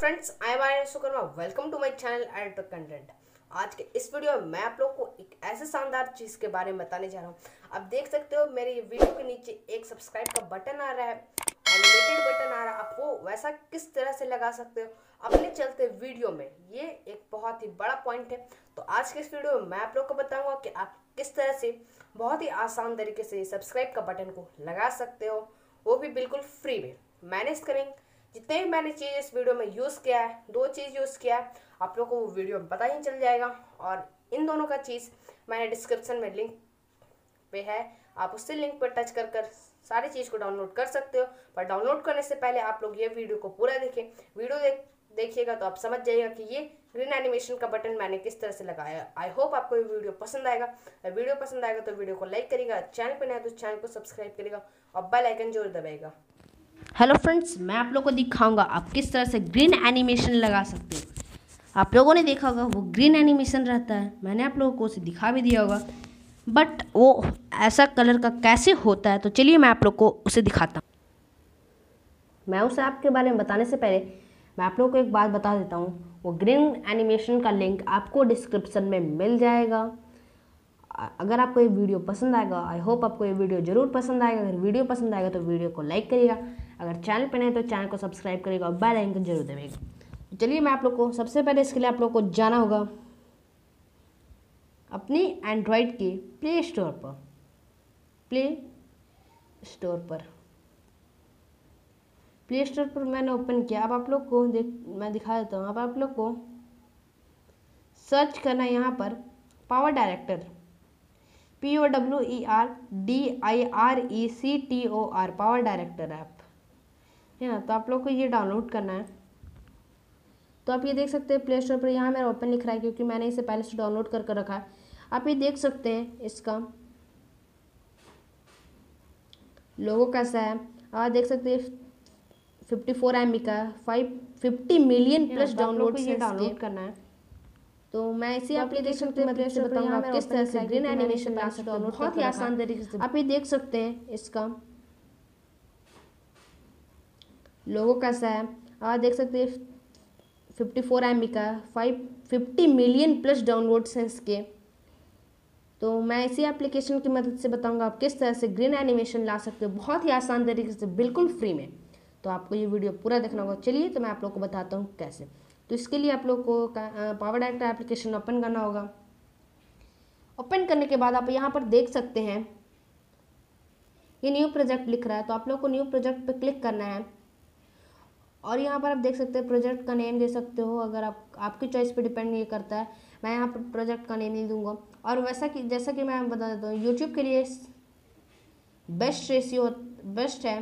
Friends, I am Aryan Sukarma. Welcome to my channel editor content. आज के इस वीडियो में मैं आप लोग को एक ऐसे शानदार चीज़ के बारे में बताने जा रहा हूँ। आप देख सकते हो मेरे वीडियो के नीचे एक सब्सक्राइब का बटन आ रहा है, एनिमेटेड बटन आ रहा है। आप वो वैसा किस तरह से लगा सकते हो अपने चलते वीडियो में, ये एक बहुत ही बड़ा पॉइंट है। तो आज के इस वीडियो में मैं आप लोग को बताऊंगा कि आप किस तरह से बहुत ही आसान तरीके से सब्सक्राइब का बटन को लगा सकते हो, वो भी बिल्कुल फ्री में। मैनेज करेंगे जितने भी मैंने चीज़ इस वीडियो में यूज़ किया है, दो चीज़ यूज़ किया है, आप लोग को वो वीडियो में पता ही चल जाएगा। और इन दोनों का चीज़ मैंने डिस्क्रिप्शन में लिंक पे है, आप उससे लिंक पर टच कर सारी चीज़ को डाउनलोड कर सकते हो। पर डाउनलोड करने से पहले आप लोग ये वीडियो को पूरा देखें। वीडियो देखिएगा तो आप समझ जाइएगा कि ये ग्रीन एनिमेशन का बटन मैंने किस तरह से लगाया। आई होप आपको ये वीडियो पसंद आएगा। वीडियो पसंद आएगा तो वीडियो को लाइक करिएगा, चैनल पर नया तो चैनल को सब्सक्राइब करिएगा और बेल आइकन जरूर दबाएगा। हेलो फ्रेंड्स, मैं आप लोगों को दिखाऊंगा आप किस तरह से ग्रीन एनिमेशन लगा सकते हो। आप लोगों ने देखा होगा वो ग्रीन एनिमेशन रहता है, मैंने आप लोगों को उसे दिखा भी दिया होगा, बट वो ऐसा कलर का कैसे होता है तो चलिए मैं आप लोग को उसे दिखाता हूँ। मैं उसे आपके बारे में बताने से पहले मैं आप लोगों को एक बात बता देता हूँ। वो ग्रीन एनिमेशन का लिंक आपको डिस्क्रिप्शन में मिल जाएगा। अगर आपको ये वीडियो पसंद आएगा, आई होप आपको ये वीडियो ज़रूर पसंद आएगा। अगर वीडियो पसंद आएगा तो वीडियो को लाइक करिएगा, अगर चैनल पर नहीं तो चैनल को सब्सक्राइब करिएगा और बेल आइकन जरूर दबाइएगा। तो चलिए मैं आप लोग को सबसे पहले इसके लिए आप लोग को जाना होगा अपनी एंड्रॉयड के प्ले स्टोर पर मैंने ओपन किया। अब आप लोग को मैं दिखा देता हूँ। अब आप लोग को सर्च करना है यहाँ पर power director, POWERDIRECTOR, power director app है ना। तो आप लोग को ये डाउनलोड करना है। तो आप ये देख सकते हैं प्ले स्टोर पर, यहाँ मेरा ओपन लिख रहा है क्योंकि मैंने इसे पहले से डाउनलोड कर रखा है। आप ये देख सकते हैं इसका लोगो कैसा है। आप देख सकते हैं 54 MB का 50 मिलियन प्लस डाउनलोड से डाउनलोड करना है। तो मैं इसी एप्लीकेशन की मदद से बताऊंगा आप किस तरह से ग्रीन एनिमेशन ला सकते हो बहुत ही आसान तरीके से। आप ये देख सकते हैं इसका लोगो कैसा है। आप देख सकते हैं 54 MB का 50 मिलियन प्लस डाउनलोड हैं इसके। तो मैं इसी एप्लीकेशन की मदद से बताऊंगा आप किस तरह से ग्रीन एनिमेशन ला सकते हो बहुत ही आसान तरीके से, बिल्कुल फ्री में। तो आपको ये वीडियो पूरा देखना होगा। चलिए तो मैं आप लोग को बताता हूँ कैसे। तो इसके लिए आप लोग को पावर डायरेक्टर एप्लीकेशन ओपन करना होगा। ओपन करने के बाद आप यहाँ पर देख सकते हैं ये न्यू प्रोजेक्ट लिख रहा है, तो आप लोग को न्यू प्रोजेक्ट पे क्लिक करना है। और यहाँ पर आप देख सकते हैं प्रोजेक्ट का नेम दे सकते हो, अगर आपकी चॉइस पे डिपेंड ये करता है। मैं यहाँ पर प्रोजेक्ट का नेम नहीं दूंगा। और जैसा कि मैं बता देता हूँ, यूट्यूब के लिए बेस्ट है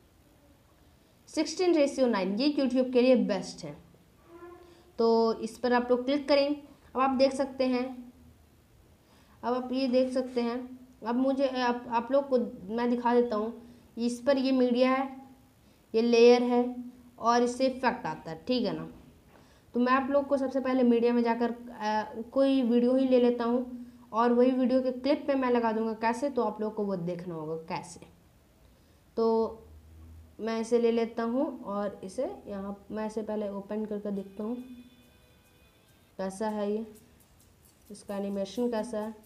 16:9, ये यूट्यूब के लिए बेस्ट है। तो इस पर आप लोग क्लिक करें। अब आप देख सकते हैं, अब आप ये देख सकते हैं। अब मुझे आप लोग को मैं दिखा देता हूँ। इस पर ये मीडिया है, ये लेयर है और इससे इफेक्ट आता है, ठीक है ना। तो मैं आप लोग को सबसे पहले मीडिया में जाकर कोई वीडियो ही ले लेता हूँ और वही वीडियो के क्लिप पे मैं लगा दूंगा कैसे, तो आप लोग को वो देखना होगा कैसे। तो मैं इसे ले लेता हूँ और इसे यहाँ मैं इसे पहले ओपन करके देखता हूँ कैसा है ये, इसका एनिमेशन कैसा है।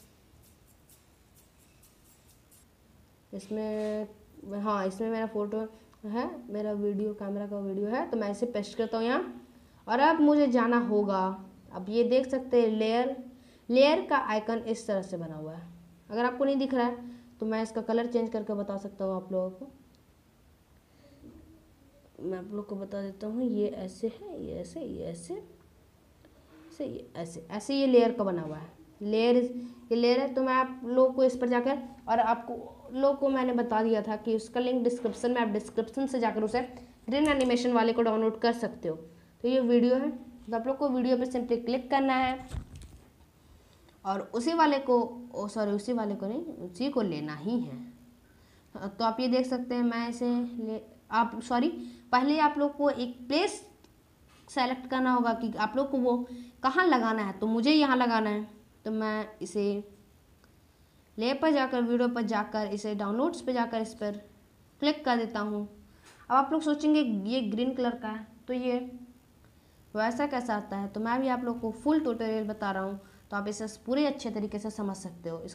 इसमें हाँ, इसमें मेरा फ़ोटो है, मेरा वीडियो कैमरा का वीडियो है। तो मैं इसे पेस्ट करता हूँ यहाँ और अब मुझे जाना होगा। अब ये देख सकते हैं लेयर का आइकन इस तरह से बना हुआ है। अगर आपको नहीं दिख रहा है तो मैं इसका कलर चेंज करके बता सकता हूँ आप लोगों को। मैं आप लोग को बता देता हूँ, ये ऐसे है, ये ऐसे, ये ऐसे से, ये ऐसे ये लेयर का बना हुआ है। ये लेयर है। तो मैं आप लोग को इस पर जाकर, और आपको लोग को मैंने बता दिया था कि उसका लिंक डिस्क्रिप्शन में, आप डिस्क्रिप्शन से जाकर उसे ग्रीन एनिमेशन वाले को डाउनलोड कर सकते हो। तो ये वीडियो है, तो आप लोग को वीडियो पे सिंपली क्लिक करना है और उसी वाले को लेना ही है। तो आप ये देख सकते हैं, मैं इसे पहले आप लोग को एक प्लेस सेलेक्ट करना होगा कि आप लोग को वो कहाँ लगाना है। तो मुझे यहाँ लगाना है, तो मैं इसे ले पर जाकर, वीडियो पर जाकर, इसे डाउनलोड्स पे जाकर इस पर क्लिक कर देता हूँ। अब आप लोग सोचेंगे ये ग्रीन कलर का है, तो ये वैसा कैसा आता है, तो मैं भी आप लोग को फुल ट्यूटोरियल बता रहा हूँ, तो आप इसे पूरे अच्छे तरीके से समझ सकते हो।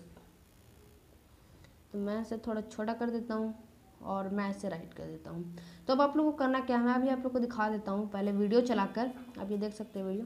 तो मैं इसे थोड़ा छोटा कर देता हूँ और मैं इसे राइट कर देता हूँ। तो अब आप लोगों को करना क्या है, मैं अभी आप लोग को दिखा देता हूँ पहले वीडियो चलाकर। आप ये देख सकते हैं वीडियो।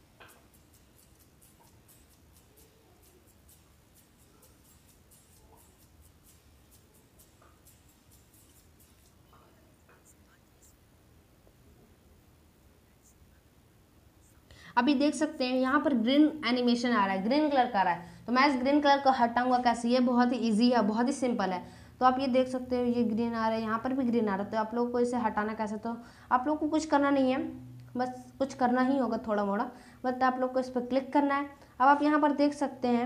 अभी देख सकते हैं यहाँ पर ग्रीन एनिमेशन आ रहा है, ग्रीन कलर का आ रहा है। तो मैं इस ग्रीन कलर को हटाऊंगा कैसे, ये बहुत ही इजी है, बहुत ही सिंपल है। तो आप ये देख सकते हो ये ग्रीन आ रहा है, यहाँ पर भी ग्रीन आ रहा है। तो आप लोगों को इसे हटाना कैसे, तो आप लोग को कुछ करना नहीं है, बस कुछ करना ही होगा थोड़ा मोड़ा, बस आप लोग को इस पर क्लिक करना है। अब आप यहाँ पर देख सकते हैं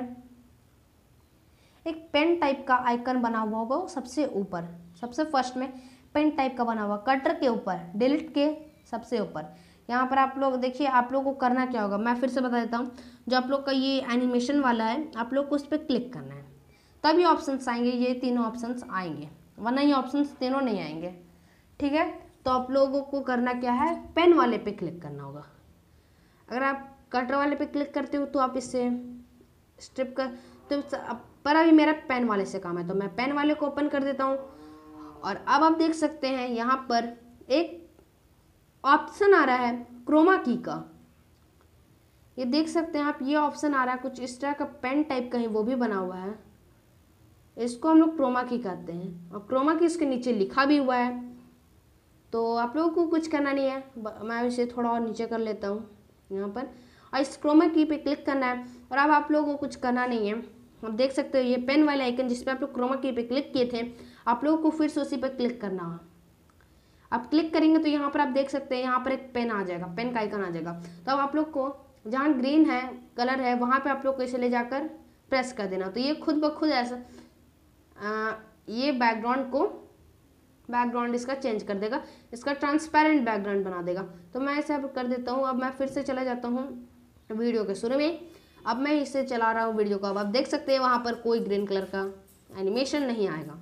एक पेन टाइप का आइकन बना हुआ होगा सबसे ऊपर, सबसे फर्स्ट में पेन टाइप का बना हुआ, कटर के ऊपर, डिलीट के सबसे ऊपर। यहाँ पर आप लोग देखिए, आप लोगों को करना क्या होगा, मैं फिर से बता देता हूँ। जो आप लोग का ये एनिमेशन वाला है, आप लोग को उस पर क्लिक करना है, तभी ऑप्शंस आएंगे, ये तीनों ऑप्शंस आएंगे, वरना ये ऑप्शंस तीनों नहीं आएंगे। ठीक है, तो आप लोगों को करना क्या है, पेन वाले पे क्लिक करना होगा। अगर आप कटर वाले पे क्लिक करते हो तो आप इससे स्ट्रिप कर, तो पर अभी मेरा पेन वाले से काम है, तो मैं पेन वाले को ओपन कर देता हूँ। और अब आप देख सकते हैं यहाँ पर एक ऑप्शन आ रहा है क्रोमा की का, ये देख सकते हैं आप, ये ऑप्शन आ रहा है कुछ इस तरह का, पेन टाइप का है, वो भी बना हुआ है, इसको हम लोग क्रोमा की कहते हैं। और क्रोमा की इसके नीचे लिखा भी हुआ है। तो आप लोगों को कुछ करना नहीं है, मैं इसे थोड़ा और नीचे कर लेता हूँ यहाँ पर, और इस क्रोमा की पे क्लिक करना है। और अब आप लोगों को कुछ करना नहीं है, आप देख सकते हो ये पेन वाले आइकन जिस पे आप लोग क्रोमा की पे क्लिक किए थे, आप लोगों को फिर से उसी पर क्लिक करना है। आप क्लिक करेंगे तो यहाँ पर आप देख सकते हैं यहाँ पर एक पेन आ जाएगा, पेन का आइकन आ जाएगा। तो अब आप लोग को जहाँ ग्रीन है कलर है, वहाँ पे आप लोग को इसे ले जाकर प्रेस कर देना। तो ये खुद ब खुद ऐसा ये बैकग्राउंड इसका चेंज कर देगा, इसका ट्रांसपेरेंट बैकग्राउंड बना देगा। तो मैं इसे अब कर देता हूँ। अब मैं फिर से चला जाता हूँ वीडियो के शुरू में। अब मैं इसे चला रहा हूँ वीडियो को। अब आप देख सकते हैं वहाँ पर कोई ग्रीन कलर का एनिमेशन नहीं आएगा।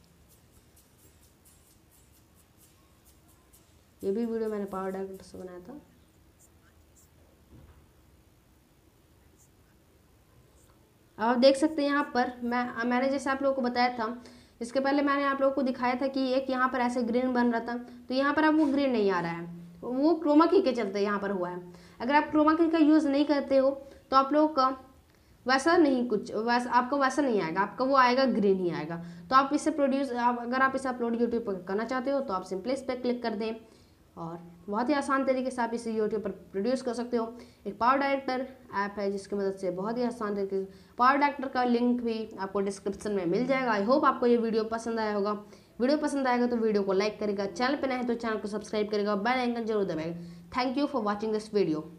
ये भी वीडियो मैंने पावर डायरेक्टर से बनाया था। आप देख सकते हैं यहाँ पर मैंने जैसे आप लोगों को बताया था, इसके पहले मैंने आप लोगों को दिखाया था कि एक यहाँ पर ऐसे ग्रीन बन रहा था, तो यहाँ पर अब वो ग्रीन नहीं आ रहा है, वो क्रोमा की के चलते यहाँ पर हुआ है। अगर आप क्रोमा की का यूज़ नहीं करते हो तो आप लोगों का वैसा नहीं, कुछ वैसा आपका वैसा नहीं आएगा, आपका वो आएगा ग्रीन ही आएगा। तो आप इसे अगर आप इसे अपलोड यूट्यूब पर करना चाहते हो तो आप सिंपली इस पर क्लिक कर दें और बहुत ही आसान तरीके से आप इसे यूट्यूब पर प्रोड्यूस कर सकते हो। एक पावर डायरेक्टर ऐप है जिसकी मदद से बहुत ही आसान तरीके से, पावर डायरेक्टर का लिंक भी आपको डिस्क्रिप्शन में मिल जाएगा। आई होप आपको ये वीडियो पसंद आया होगा। वीडियो पसंद आएगा तो वीडियो को लाइक करेगा, चैनल पर नए हैं तो चैनल को सब्सक्राइब करेगा, बेल आइकन जरूर दबाएगा। Thank you for watching this video.